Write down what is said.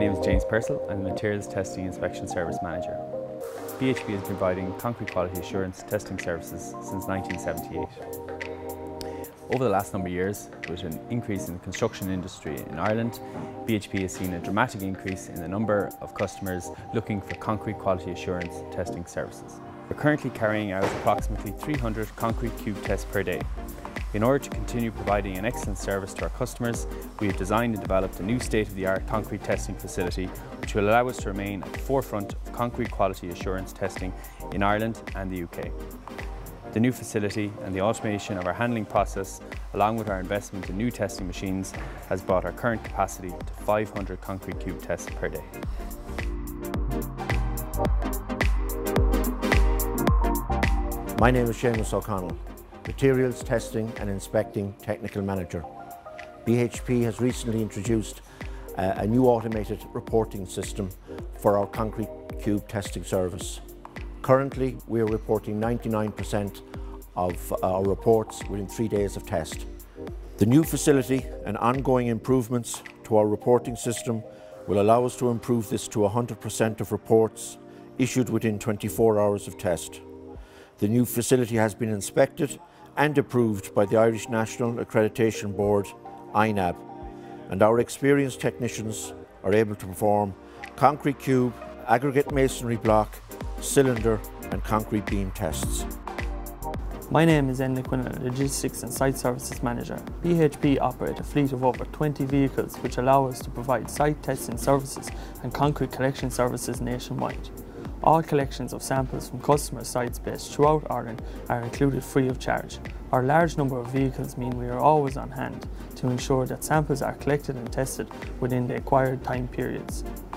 name is James Purcell. I'm the Materials Testing Inspection Service Manager. BHP has been providing concrete quality assurance testing services since 1978. Over the last number of years, with an increase in the construction industry in Ireland, BHP has seen a dramatic increase in the number of customers looking for concrete quality assurance testing services. We're currently carrying out approximately 300 concrete cube tests per day. In order to continue providing an excellent service to our customers, we have designed and developed a new state-of-the-art concrete testing facility which will allow us to remain at the forefront of concrete quality assurance testing in Ireland and the UK. The new facility and the automation of our handling process, along with our investment in new testing machines, has brought our current capacity to 500 concrete cube tests per day. My name is Seamus O'Connell, Materials Testing and Inspecting Technical Manager. BHP has recently introduced a new automated reporting system for our concrete cube testing service. Currently, we are reporting 99% of our reports within 3 days of test. The new facility and ongoing improvements to our reporting system will allow us to improve this to 100% of reports issued within 24 hours of test. The new facility has been inspected and approved by the Irish National Accreditation Board, INAB, and our experienced technicians are able to perform concrete cube, aggregate masonry block, cylinder and concrete beam tests. My name is Enda Quinlan, Logistics and Site Services Manager. BHP operate a fleet of over 20 vehicles which allow us to provide site testing services and concrete collection services nationwide. All collections of samples from customer sites based throughout Ireland are included free of charge. Our large number of vehicles mean we are always on hand to ensure that samples are collected and tested within the acquired time periods.